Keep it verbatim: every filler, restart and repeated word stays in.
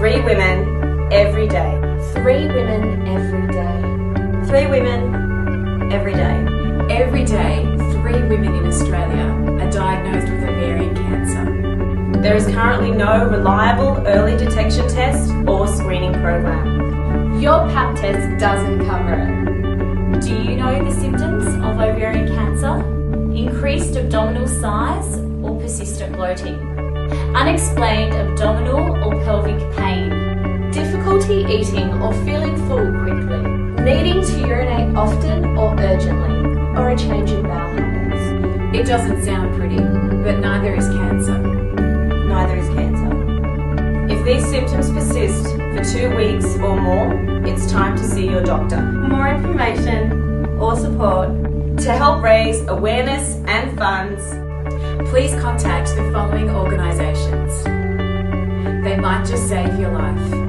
Three women every day. Three women every day. Three women every day. Every day, three women in Australia are diagnosed with ovarian cancer. There is currently no reliable early detection test or screening program. Your pap test doesn't cover it. Do you know the symptoms of ovarian cancer? Increased abdominal size or persistent bloating. Unexplained abdominal or pelvic pain. Difficulty eating or feeling full quickly. Needing to urinate often or urgently. Or a change in bowel habits. It doesn't sound pretty, but neither is cancer. Neither is cancer. If these symptoms persist for two weeks or more, it's time to see your doctor. For more information or support to help raise awareness and funds, please contact the following organisations. They might just save your life.